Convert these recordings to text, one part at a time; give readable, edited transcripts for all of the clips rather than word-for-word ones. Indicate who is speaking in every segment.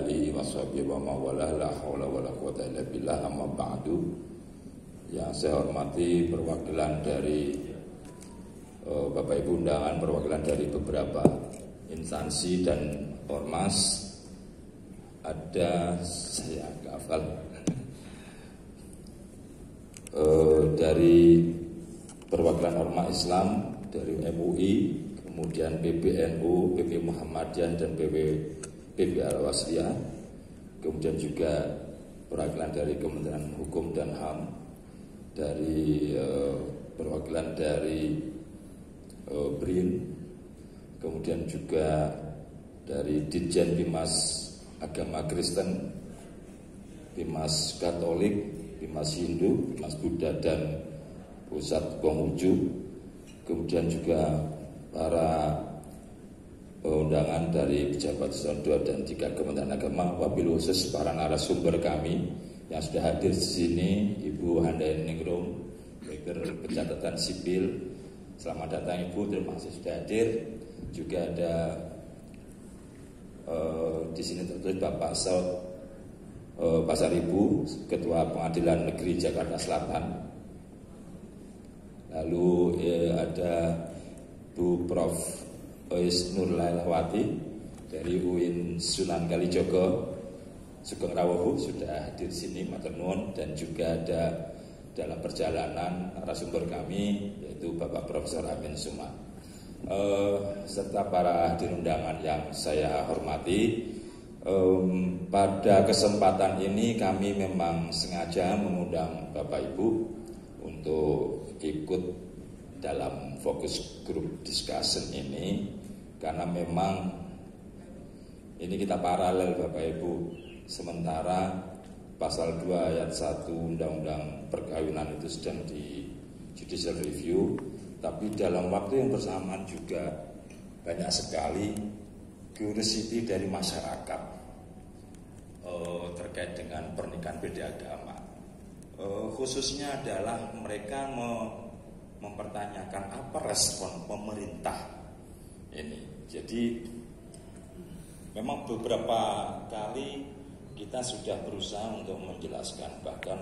Speaker 1: alihi washabihi wa mawalah la haula wala quwata illa billah amma ba'du. Yang saya hormati perwakilan dari Bapak Ibu undangan, perwakilan dari beberapa instansi dan ormas. Ada saya hafal dari perwakilan ormas Islam dari MUI, kemudian PBNU, PP Muhammadiyah dan PP Al-Wasliyah, kemudian juga perwakilan dari Kementerian Hukum dan HAM, dari perwakilan dari BRIN, kemudian juga dari Ditjen Bimas Agama Kristen, Bimas Katolik, Bimas Hindu, Bimas Buddha dan Pusat Konghucu, kemudian juga para undangan dari pejabat eselon 2 dan 3 Kementerian Agama, wabil khusus para narasumber kami yang sudah hadir di sini, Ibu Handayani Ningrum, Direktur Pencatatan Sipil. Selamat datang Ibu, terima kasih sudah hadir. Juga ada di sini tertulis Bapak Saud Pasar Ibu, Ketua Pengadilan Negeri Jakarta Selatan. Lalu ada Bu Prof. Ois Nurlailawati dari UIN Sunan Kalijogo, Sugeng Rawohu sudah hadir di sini, matur nuwun. Dan juga ada dalam perjalanan narasumber kami yaitu Bapak Profesor Amin Suma, serta para hadirin undangan yang saya hormati. Pada kesempatan ini kami memang sengaja mengundang Bapak Ibu untuk ikut dalam fokus group discussion ini karena memang ini kita paralel Bapak Ibu. Sementara pasal 2 ayat 1 Undang-Undang Perkawinan itu sedang di judicial review, tapi dalam waktu yang bersamaan juga banyak sekali curiosity dari masyarakat terkait dengan pernikahan beda agama. Khususnya adalah mereka mempertanyakan apa respon pemerintah ini. Jadi memang beberapa kali kita sudah berusaha untuk menjelaskan, bahkan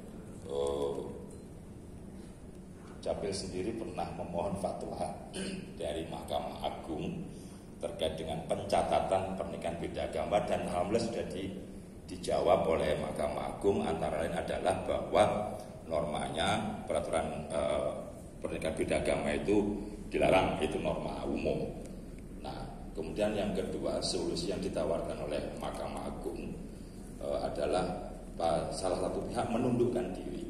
Speaker 1: Capil sendiri pernah memohon fatwa dari Mahkamah Agung terkait dengan pencatatan pernikahan beda agama, dan alhamdulillah sudah dijawab oleh Mahkamah Agung. Antara lain adalah bahwa normanya peraturan pernikahan beda agama itu dilarang, itu norma umum. Nah, kemudian yang kedua, solusi yang ditawarkan oleh Mahkamah Agung adalah salah satu pihak menundukkan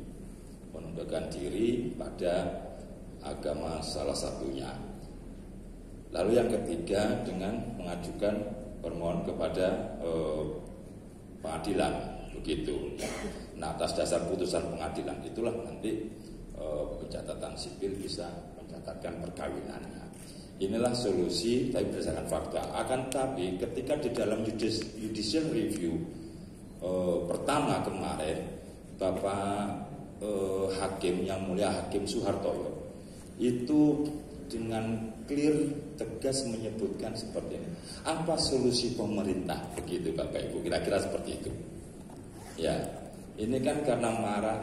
Speaker 1: diri pada agama salah satunya. Lalu yang ketiga dengan mengajukan permohonan kepada pengadilan, begitu. Nah, atas dasar putusan pengadilan itulah nanti pencatatan sipil bisa mencatatkan perkawinannya. Inilah solusi, tapi berdasarkan fakta. Akan tapi ketika di dalam judicial review pertama kemarin, Bapak Hakim yang mulia Hakim Suhartoyo itu dengan clear, tegas menyebutkan seperti ini. Apa solusi pemerintah? Begitu Bapak Ibu, kira-kira seperti itu. Ya, ini kan karena marah.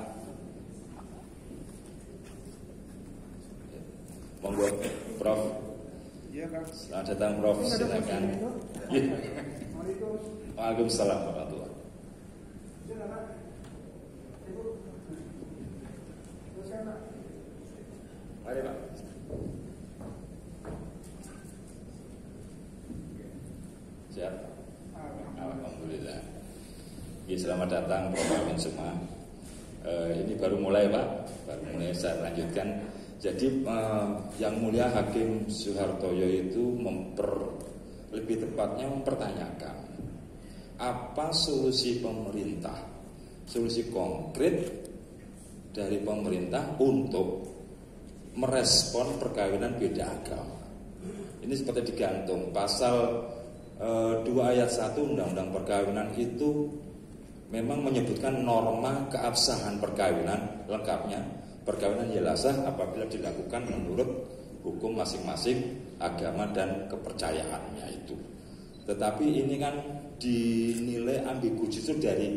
Speaker 1: Monggo Prof. Iya, Kak. Selamat datang Prof. Silakan. Waalaikumsalam warahmatullahi. Mari Pak. Siap. Alhamdulillah. Ya, selamat datang Prof. Amin Suma. Ini baru mulai Pak, baru mulai saya lanjutkan. Jadi yang mulia Hakim Suhartoyo itu lebih tepatnya mempertanyakan apa solusi pemerintah, solusi konkret dari pemerintah untuk merespon perkawinan beda agama. Ini seperti digantung pasal 2 ayat 1 Undang-Undang Perkawinan itu memang menyebutkan norma keabsahan perkawinan lengkapnya. Perkawinan ialah sah apabila dilakukan menurut hukum masing-masing agama dan kepercayaannya itu. Tetapi ini kan dinilai ambigu justru dari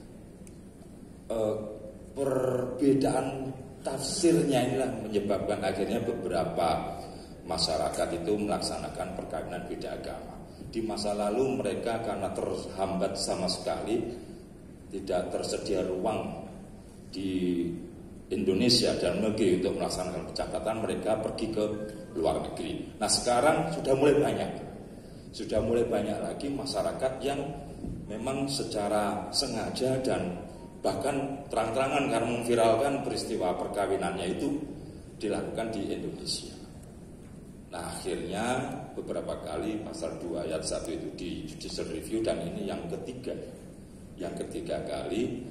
Speaker 1: perbedaan tafsirnya inilah menyebabkan akhirnya beberapa masyarakat itu melaksanakan perkawinan beda agama. Di masa lalu mereka karena terhambat sama sekali, tidak tersedia ruang di Indonesia dan negeri untuk melaksanakan pencatatan, mereka pergi ke luar negeri. Nah sekarang sudah mulai banyak lagi masyarakat yang memang secara sengaja dan bahkan terang-terangan karena memviralkan peristiwa perkawinannya itu dilakukan di Indonesia. Nah akhirnya beberapa kali pasal 2 ayat 1 itu di judicial review, dan ini yang ketiga kali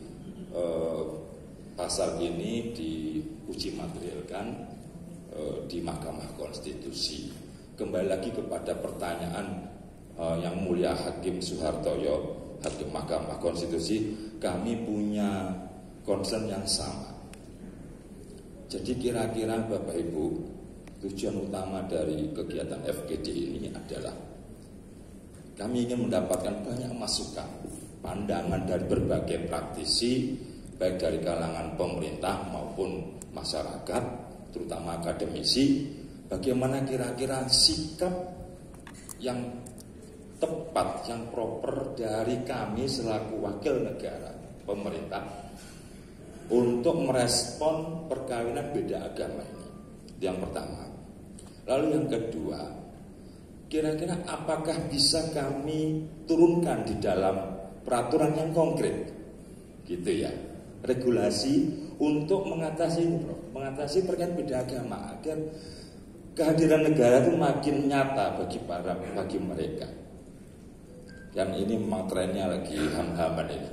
Speaker 1: pasal ini diuji materialkan di Mahkamah Konstitusi. Kembali lagi kepada pertanyaan yang mulia Hakim Soehartoyo, Hakim Mahkamah Konstitusi, kami punya concern yang sama. Jadi kira-kira Bapak Ibu, tujuan utama dari kegiatan FGD ini adalah kami ingin mendapatkan banyak masukan, pandangan dari berbagai praktisi, baik dari kalangan pemerintah maupun masyarakat, terutama akademisi, bagaimana kira-kira sikap yang tepat, yang proper dari kami selaku wakil negara, pemerintah, untuk merespon perkawinan beda agama ini. Yang pertama. Lalu yang kedua, kira-kira apakah bisa kami turunkan di dalam peraturan yang konkret, gitu ya, regulasi untuk mengatasi perkara beda agama agar kehadiran negara itu makin nyata bagi mereka. Dan ini memang trennya lagi ham-haman ini.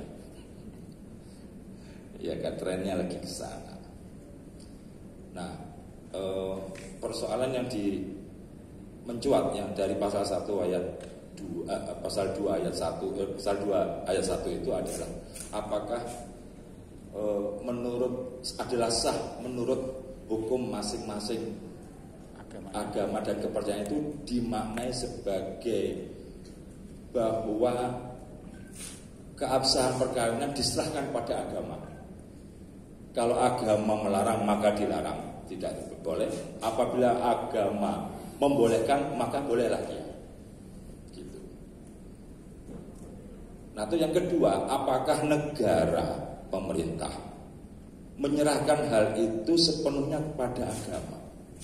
Speaker 1: Ya kan, trennya lagi ke sana. Nah, persoalan yang mencuat yang dari pasal 1 ayat 2 pasal 2 ayat 1 pasal 2 ayat 1 itu adalah apakah adalah sah menurut hukum masing-masing agama dan kepercayaan itu dimaknai sebagai bahwa keabsahan perkawinan diserahkan pada agama. Kalau agama melarang maka dilarang, tidak boleh. Apabila agama membolehkan maka bolehlah dia. Gitu. Nah itu yang kedua, apakah negara, pemerintah menyerahkan hal itu sepenuhnya kepada agama?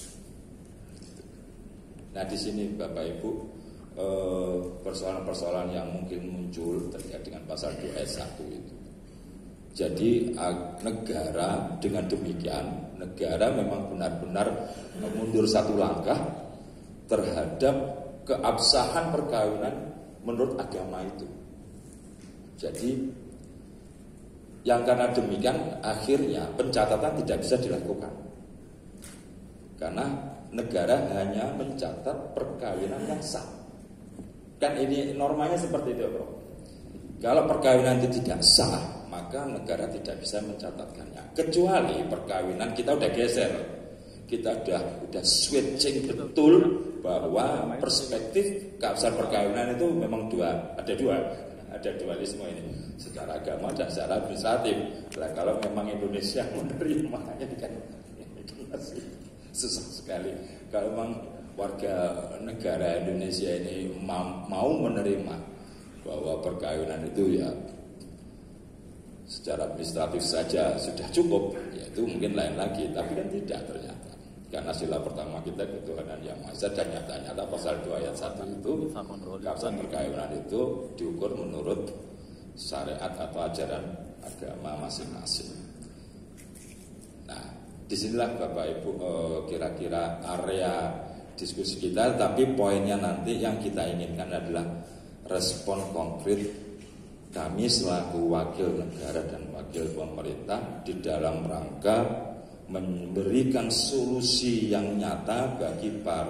Speaker 1: Nah di sini Bapak Ibu, persoalan-persoalan yang mungkin muncul terkait dengan pasal 2 ayat 1 itu. Jadi negara dengan demikian, negara memang benar-benar mundur satu langkah terhadap keabsahan perkawinan menurut agama itu. Jadi yang karena demikian akhirnya pencatatan tidak bisa dilakukan, karena negara hanya mencatat perkawinan yang sah. Kan ini normanya seperti itu, bro. Kalau perkawinan itu tidak sah, maka negara tidak bisa mencatatkannya. Kecuali perkawinan kita udah geser, kita udah switching betul bahwa perspektif keabsahan perkawinan itu memang ada dualisme ini, secara agama dan secara administratif. Nah, kalau memang Indonesia menerima ini kan masih susah sekali. Kalau memang warga negara Indonesia ini mau menerima bahwa perkawinan itu ya secara administratif saja sudah cukup, ya itu mungkin lain lagi. Tapi kan tidak ternyata, karena sila pertama kita ketuhanan yang Maha Esa, dan nyata-nyata pasal 2 ayat 1 itu keabsahan perkawinan itu diukur menurut syariat atau ajaran agama masing-masing. Nah disinilah Bapak Ibu kira-kira area diskusi kita. Tapi poinnya nanti yang kita inginkan adalah respon konkret kami selaku wakil negara dan wakil pemerintah di dalam rangka memberikan solusi yang nyata bagi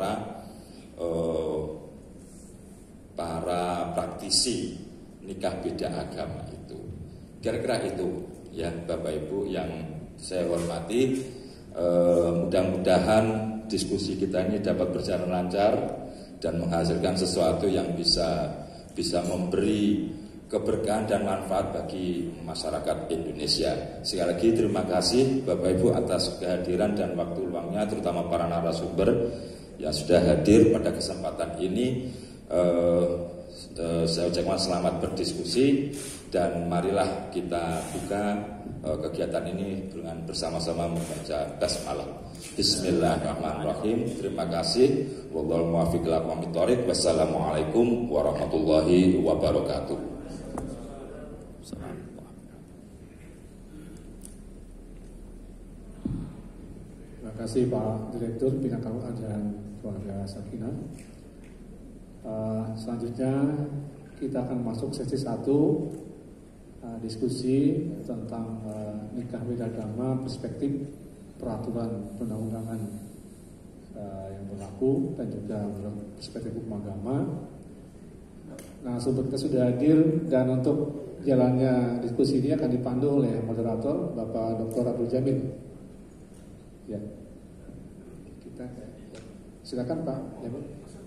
Speaker 1: para praktisi nikah beda agama itu. Kira-kira itu ya Bapak Ibu yang saya hormati. Mudah-mudahan diskusi kita ini dapat berjalan lancar dan menghasilkan sesuatu yang bisa bisa memberi keberkahan dan manfaat bagi masyarakat Indonesia. Sekali lagi terima kasih Bapak Ibu atas kehadiran dan waktu luangnya, terutama para narasumber yang sudah hadir pada kesempatan ini. Saya ucapkan selamat berdiskusi dan marilah kita buka kegiatan ini dengan bersama-sama membaca basmalah. Bismillahirrahmanirrahim. Terima kasih. Wallahul muwaffiq ila aqwamit thoriq. Wassalamualaikum warahmatullahi wabarakatuh.
Speaker 2: Terima kasih Pak Direktur Bina Keluarga dan Keluarga Sakinah. Selanjutnya kita akan masuk sesi 1, diskusi tentang nikah beda agama, perspektif peraturan perundang-undangan yang berlaku dan juga perspektif hukum agama. Nah, sumber kita sudah hadir dan untuk jalannya diskusi ini akan dipandu oleh moderator Bapak Dr. Abdul Jamil. Ya, kita silakan Pak. Ya, Bu.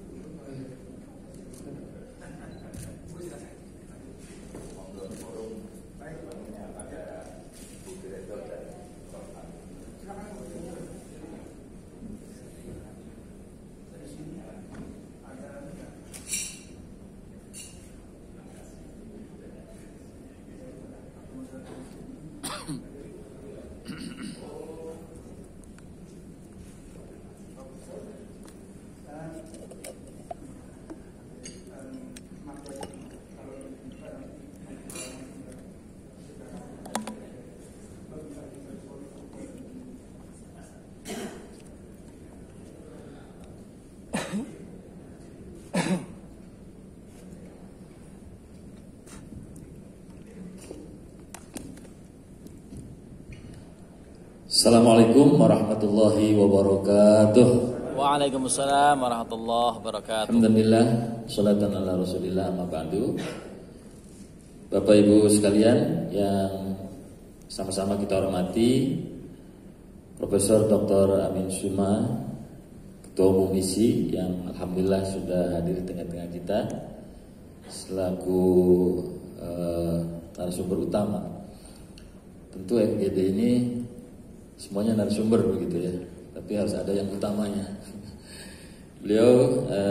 Speaker 3: Assalamualaikum warahmatullahi wabarakatuh.
Speaker 4: Waalaikumsalam warahmatullahi wabarakatuh.
Speaker 3: Alhamdulillah, sholatan ala rasulillah, amma ba'du. Bapak Ibu sekalian yang sama-sama kita hormati, Profesor Dr. Amin Suma, Ketua Umum ISI yang alhamdulillah sudah hadir di tengah-tengah kita selaku narasumber utama. Tentu FGD ini semuanya narasumber begitu ya, tapi harus ada yang utamanya. Beliau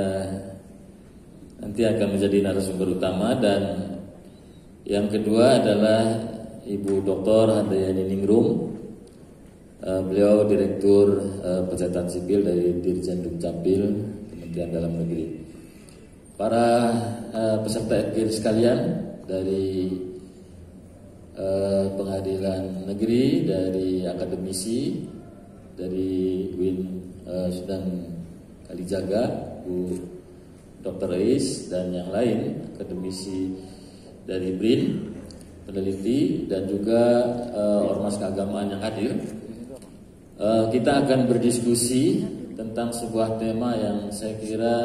Speaker 3: nanti akan menjadi narasumber utama, dan yang kedua adalah Ibu Dr. Handayani Ningrum. Beliau Direktur Pencatatan Sipil dari Dirjen Dukcapil Kementerian Dalam Negeri. Para peserta FGD sekalian dari Pengadilan Negeri, dari akademisi, dari UIN Sudan Kalijaga, Bu Dr. Reis, dan yang lain, akademisi dari BRIN, peneliti, dan juga ormas keagamaan yang hadir. Kita akan berdiskusi tentang sebuah tema yang saya kira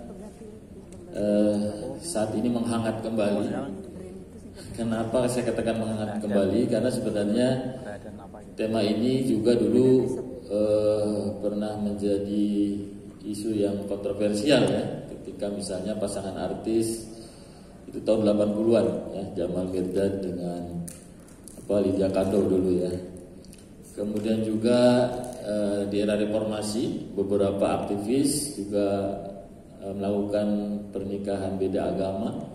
Speaker 3: saat ini menghangat kembali. Kenapa saya katakan menghangat kembali? Karena sebenarnya tema ini juga dulu pernah menjadi isu yang kontroversial ya, ketika misalnya pasangan artis itu tahun 80-an ya, Jamal Mirdad dengan Lydia Kandou dulu ya. Kemudian juga di era reformasi beberapa aktivis juga melakukan pernikahan beda agama.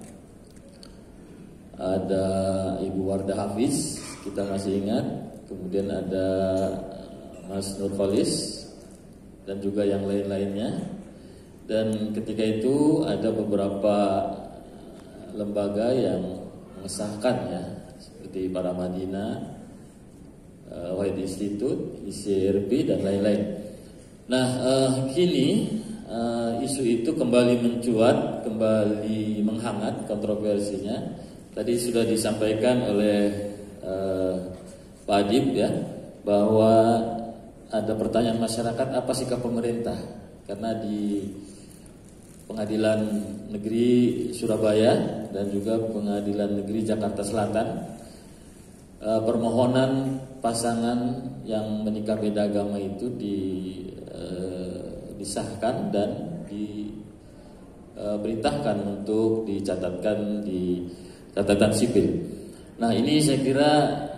Speaker 3: Ada Ibu Wardah Hafiz, kita masih ingat. Kemudian ada Mas Nurholis dan juga yang lain-lainnya. Dan ketika itu ada beberapa lembaga yang mengesahkan ya, seperti Paramadina, White Institute, ICRP, dan lain-lain. Nah, kini isu itu kembali mencuat, kembali menghangat kontroversinya. Tadi sudah disampaikan oleh Pak Adib ya, bahwa ada pertanyaan masyarakat, apa sikap pemerintah? Karena di Pengadilan Negeri Surabaya dan juga Pengadilan Negeri Jakarta Selatan, permohonan pasangan yang menikah beda agama itu disahkan dan perintahkan untuk dicatatkan di catatan sipil. Nah, ini saya kira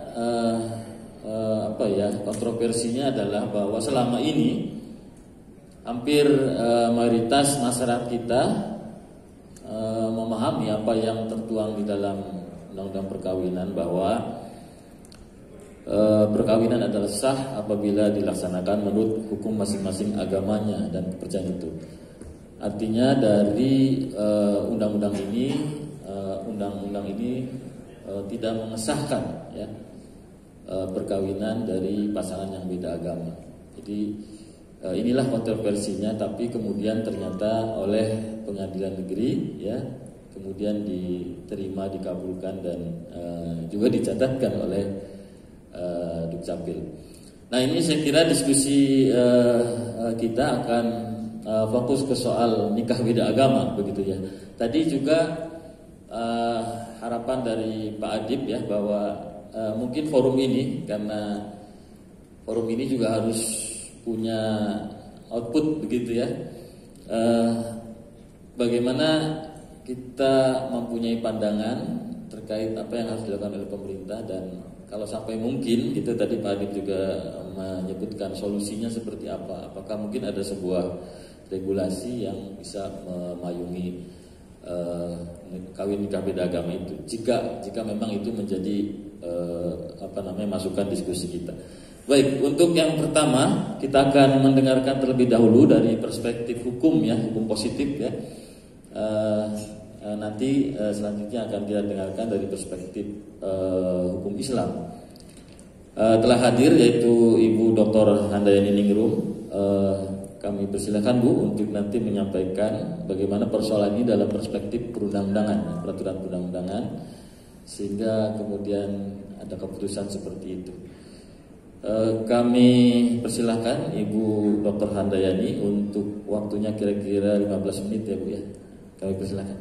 Speaker 3: kontroversinya adalah bahwa selama ini hampir mayoritas masyarakat kita memahami apa yang tertuang di dalam undang-undang perkawinan, bahwa perkawinan adalah sah apabila dilaksanakan menurut hukum masing-masing agamanya dan kepercayaan itu. Artinya dari undang-undang ini tidak mengesahkan ya perkawinan dari pasangan yang beda agama. Jadi inilah kontroversinya, tapi kemudian ternyata oleh pengadilan negeri ya kemudian diterima, dikabulkan, dan juga dicatatkan oleh Dukcapil. Nah, ini saya kira diskusi kita akan fokus ke soal nikah beda agama begitu ya. Tadi juga harapan dari Pak Adib ya bahwa mungkin forum ini, karena forum ini juga harus punya output begitu ya. Bagaimana kita mempunyai pandangan terkait apa yang harus dilakukan oleh pemerintah, dan kalau sampai mungkin gitu, tadi Pak Adib juga menyebutkan solusinya seperti apa. Apakah mungkin ada sebuah regulasi yang bisa memayungi kawin nikah beda agama itu, jika memang itu menjadi masukan diskusi kita. Baik, untuk yang pertama kita akan mendengarkan terlebih dahulu dari perspektif hukum ya, hukum positif ya. Nanti selanjutnya akan kita dengarkan dari perspektif hukum Islam. Telah hadir yaitu Ibu Dr. Handayani Ningrum. Kami persilakan Bu untuk nanti menyampaikan bagaimana persoalan ini dalam perspektif perundang-undangan, peraturan perundang-undangan, sehingga kemudian ada keputusan seperti itu. Kami persilahkan Ibu Dr. Handayani untuk waktunya kira-kira 15 menit ya Bu ya. Kami persilahkan.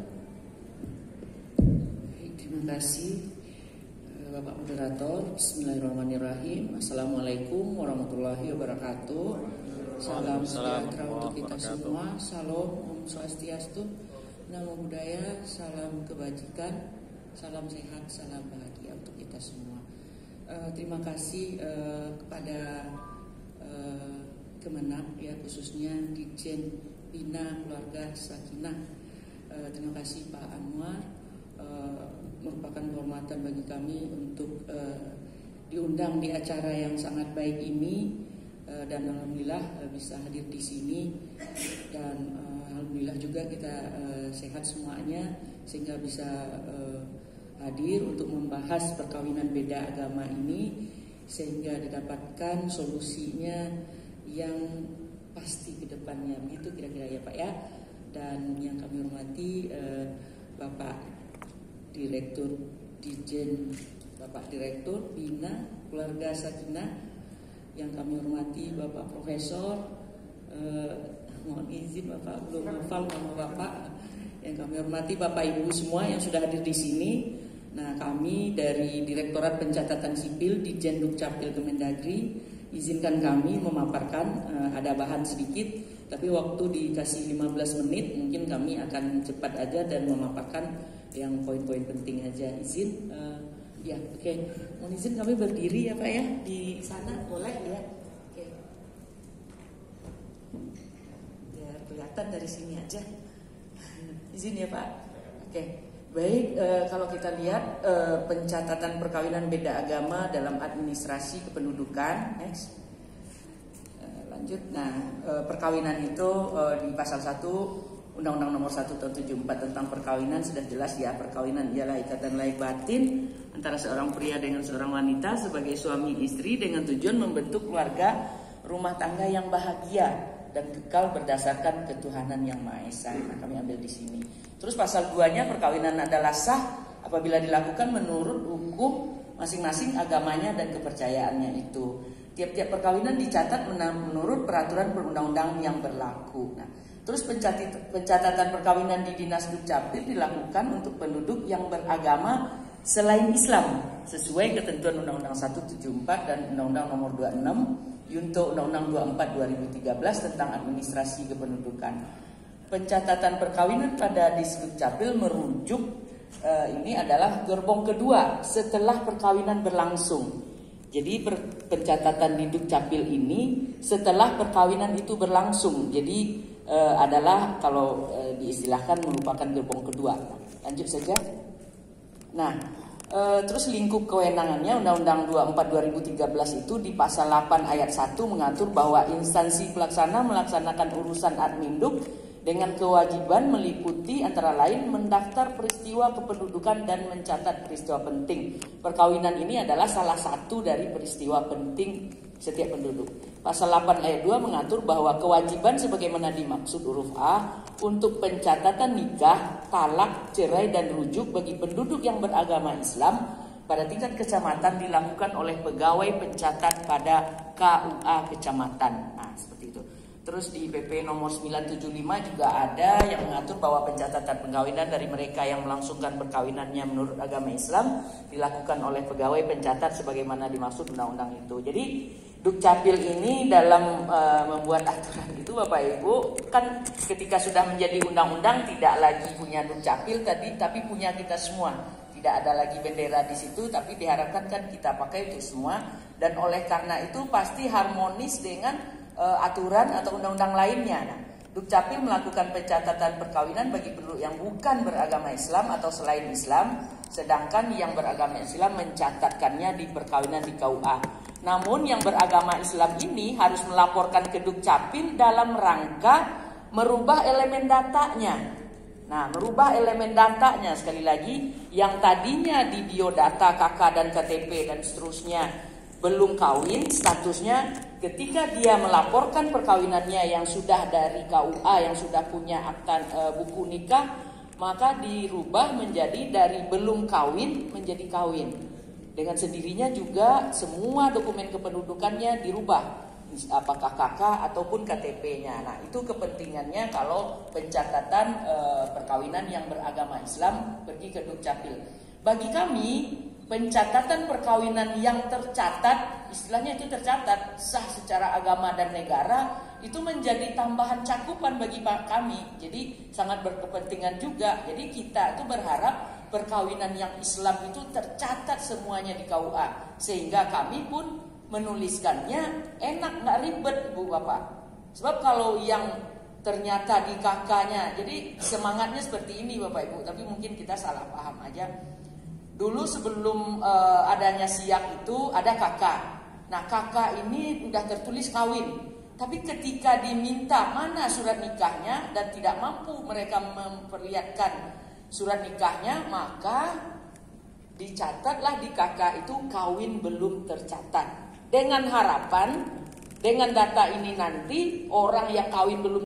Speaker 5: Terima kasih Bapak Moderator. Bismillahirrahmanirrahim. Assalamualaikum warahmatullahi wabarakatuh. Salam sejahtera untuk kita semua. Salam, Om Swastiastu, Namo Buddhaya, salam kebajikan, salam sehat, salam bahagia untuk kita semua. Terima kasih kepada Kemenag ya, khususnya Ditjen Bina Keluarga Sakinah. Terima kasih Pak Anwar, merupakan kehormatan bagi kami untuk diundang di acara yang sangat baik ini, dan alhamdulillah bisa hadir di sini, dan alhamdulillah juga kita sehat semuanya sehingga bisa hadir untuk membahas perkawinan beda agama ini sehingga didapatkan solusinya yang pasti ke depannya, begitu kira-kira ya Pak ya. Dan yang kami hormati Bapak Direktur Ditjen, Bapak Direktur Bina Keluarga Sakinah, yang kami hormati Bapak Profesor, mohon izin Bapak belum hafal nama Bapak, yang kami hormati Bapak Ibu semua yang sudah hadir di sini. Nah, kami dari Direktorat Pencatatan Sipil Ditjen Dukcapil Kemendagri, izinkan kami memaparkan, ada bahan sedikit, tapi waktu dikasih 15 menit, mungkin kami akan cepat aja dan memaparkan yang poin-poin penting aja. Izin, ya, oke. Mohon izin kami berdiri ya Pak ya, di sana boleh ya. Oke. Biar kelihatan dari sini aja. Izin ya Pak. Oke. Baik, kalau kita lihat pencatatan perkawinan beda agama dalam administrasi kependudukan, next. Lanjut. Nah, perkawinan itu di pasal 1 Undang-Undang Nomor 1 Tahun 74 tentang perkawinan sudah jelas ya, perkawinan ialah ikatan lahir batin antara seorang pria dengan seorang wanita sebagai suami istri dengan tujuan membentuk keluarga rumah tangga yang bahagia dan kekal berdasarkan ketuhanan yang Maha Esa. Nah, kami ambil di sini. Terus pasal 2-nya, perkawinan adalah sah apabila dilakukan menurut hukum masing-masing agamanya dan kepercayaannya itu. Tiap-tiap perkawinan dicatat menurut peraturan perundang-undangan yang berlaku. Nah, terus pencatatan perkawinan di Dinas Dukcapil dilakukan untuk penduduk yang beragama selain Islam sesuai ketentuan Undang-Undang 174 dan Undang-Undang Nomor 26 Yunto Undang-Undang 24 2013 tentang administrasi kependudukan. pencatatan perkawinan pada Disdukcapil merujuk ini adalah gerbong kedua setelah perkawinan berlangsung. Jadi pencatatan di Dukcapil ini setelah perkawinan itu berlangsung. Jadi adalah kalau diistilahkan merupakan gerbong kedua. Lanjut saja. Nah, terus lingkup kewenangannya Undang-Undang 24 2013 itu di pasal 8 ayat 1 mengatur bahwa instansi pelaksana melaksanakan urusan adminduk dengan kewajiban meliputi antara lain mendaftar peristiwa kependudukan dan mencatat peristiwa penting. Perkawinan ini adalah salah satu dari peristiwa penting setiap penduduk. Pasal 8 ayat 2 mengatur bahwa kewajiban sebagaimana dimaksud huruf A untuk pencatatan nikah, talak, cerai dan rujuk bagi penduduk yang beragama Islam pada tingkat kecamatan dilakukan oleh pegawai pencatat pada KUA kecamatan. Nah, seperti itu. Terus di PP nomor 975 juga ada yang mengatur bahwa pencatatan perkawinan dari mereka yang melangsungkan perkawinannya menurut agama Islam dilakukan oleh pegawai pencatat sebagaimana dimaksud undang-undang itu. Jadi Dukcapil ini dalam membuat aturan itu Bapak Ibu kan ketika sudah menjadi undang-undang tidak lagi punya Dukcapil tadi, tapi punya kita semua. Tidak ada lagi bendera di situ, tapi diharapkan kan kita pakai itu semua. Dan oleh karena itu pasti harmonis dengan aturan atau undang-undang lainnya. Nah, Dukcapil melakukan pencatatan perkawinan bagi penduduk yang bukan beragama Islam atau selain Islam, sedangkan yang beragama Islam mencatatkannya di perkawinan di KUA. Namun yang beragama Islam ini harus melaporkan ke Dukcapil dalam rangka merubah elemen datanya. Nah, merubah elemen datanya sekali lagi yang tadinya di biodata KK dan KTP dan seterusnya belum kawin statusnya, ketika dia melaporkan perkawinannya yang sudah dari KUA yang sudah punya akta buku nikah, maka dirubah menjadi dari belum kawin menjadi kawin. Dengan sendirinya juga semua dokumen kependudukannya dirubah, apakah KK ataupun KTP-nya. Nah, itu kepentingannya kalau pencatatan perkawinan yang beragama Islam pergi ke Dukcapil. Bagi kami pencatatan perkawinan yang tercatat, istilahnya itu tercatat sah secara agama dan negara, itu menjadi tambahan cakupan bagi kami. Jadi sangat berkepentingan juga. Jadi kita itu berharap perkawinan yang Islam itu tercatat semuanya di KUA, sehingga kami pun menuliskannya enak, nggak ribet Ibu Bapak. Sebab kalau yang ternyata di KK-nya, jadi semangatnya seperti ini Bapak Ibu, tapi mungkin kita salah paham aja. Dulu sebelum adanya siak itu ada KK. Nah, KK ini udah tertulis kawin. Tapi ketika diminta mana surat nikahnya dan tidak mampu mereka memperlihatkan surat nikahnya, maka dicatatlah di KK itu kawin belum tercatat. Dengan harapan dengan data ini nanti orang yang kawin belum